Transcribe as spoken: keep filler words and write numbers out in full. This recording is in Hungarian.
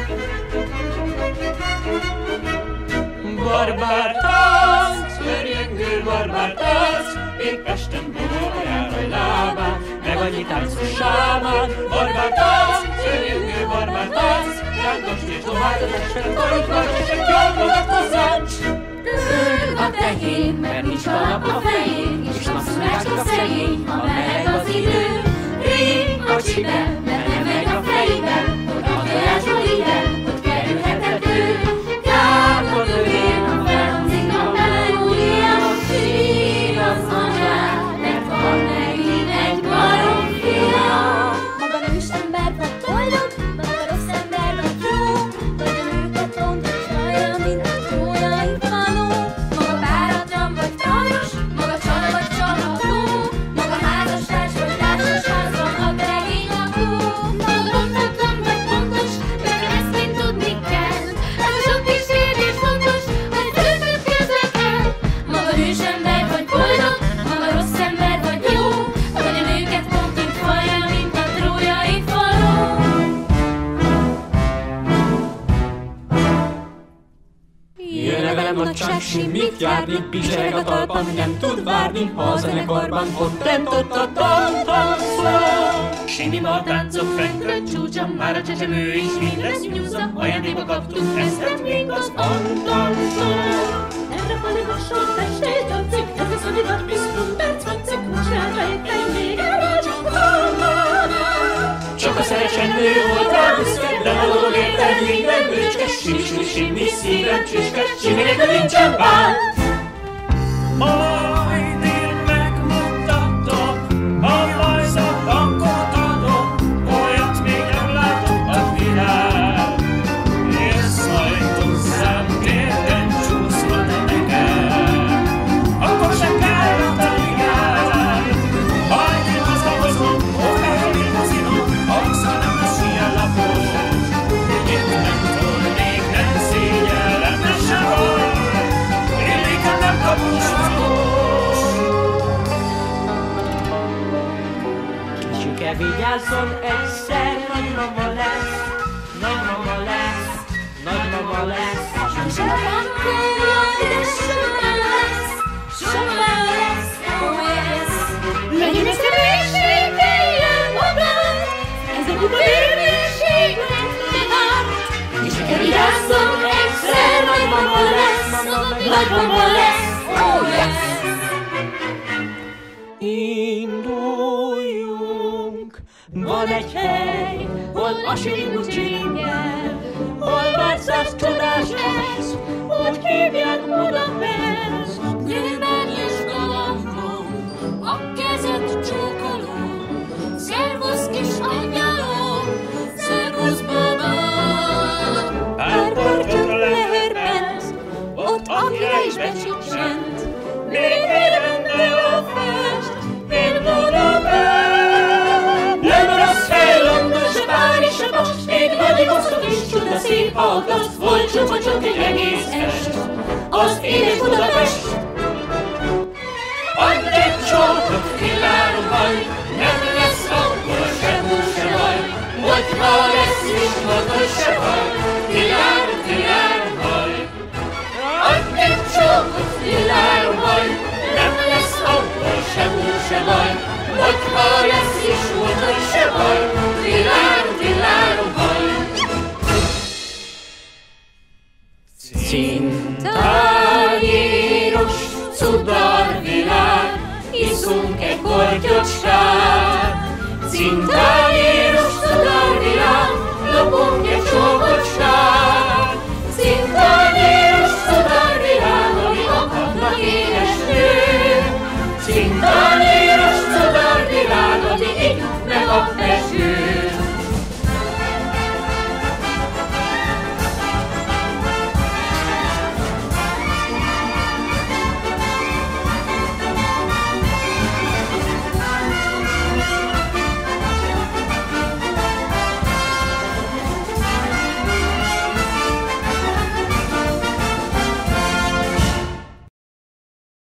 Barbár tánc, örjöngő barbár tánc, még Pesten bújjál a lábán, meg annyi táncos sámán. Barbár tánc, örjöngő barbár tánc, rángasd és dobáld az estet, karod és egy jól magad hozzáncs. Ők a tehén, mert nincs kalap a fején, és napszulásra szegény, ha meleg az idő. Rég a csibe, mert nem megy a fejbe, hogy a tojásból ide, hogy kerülhetető. Kápod övén, a felhangzik a melódia, sír az anyád, mert van megint egy baromfia. Maga nem is ember vagy boldog, maga rossz ember vagy jó, vagy a nőket pont egy haja, mint a trójai faló. Maga páratlan vagy tajos, maga csal vagy csalható, maga házastárs vagy társasházban a regény lakó. Maga gondatlan vagy pontos, mert ezt mind tudni kell. Ez a sok kis kérdés fontos, hogy őket közlekel. Maga hős ember vagy boldog, maga rossz ember vagy jó, vagy a nőket pont úgy falja, mint a trójai faló. Jönne velem nagyság, simmit járni, bizsereg a talpan, nem tud várni, ha a zenekarban ott bent ott a tantánszol. Simima a táncok fennkön csúcsa, már a csecsemő is mind lesz nyúza, ajándékba kaptuk ezt még az Antantól. Erre Paligasson Pestét tetszik, ez a szolidat biztos perc vatszik, most rága éppen még elvágyom. Csak a szerecsenő volt rá büszke, de a dolog érted minden bőcske. Simi, simi, simi, szívem csüske, simi nélkül nincsen bál. Majd én megmutatok, a rajzot bankot adok, olyat még nem látok a világ. Érsz majd hozzám, kérten csúszva de nekem, akkor sem kell a tanigál. Majd én hazahozom, oktára limuzinom, azzal nem lesz ilyen lapos. Itt mentolnék, nem szégyellem, ne sehol, illéken nem kapus valós. Kicsike, vigyázzon, egyszer nagymama lesz, nagymama lesz, nagymama lesz. Sosem kell, de sosem lesz, sosem lesz, oh yes. Legyen ez kevésbé kelljen magad, ez a buta vérmérségnek megárt. Kicsike, vigyázzon, egyszer nagymama lesz, nagymama lesz, oh yes. Induljunk, van egy hely, hol a sirimus csingel, hol várszás csodás ez, úgy hívják Budapest. Győben és galambom, a kezet csókolom, szervusz kis angyalom, szervusz babám. Pár parkra leherpent, Ott a király is becsicsent, még érvende a fest, mint Budapest. Nem rossz hely, London, se Párizs, se Paks, még Vladivostok is csuda szép alkat, volt csupa csak egy egész est, az édes Budapest. Adj egy csókot, kiváló haj, nem lesz abból se hús, se baj, vagy ha lesz is magas se baj, kiváló, kiváló haj. Adj egy csókot, kiváló haj, nem lesz abból se hús, se baj, vagy ha lesz is magas se baj, kiváló, kiváló haj. Cintányéros cudarvilág, iszunk egy kortyot sár. Cintányéros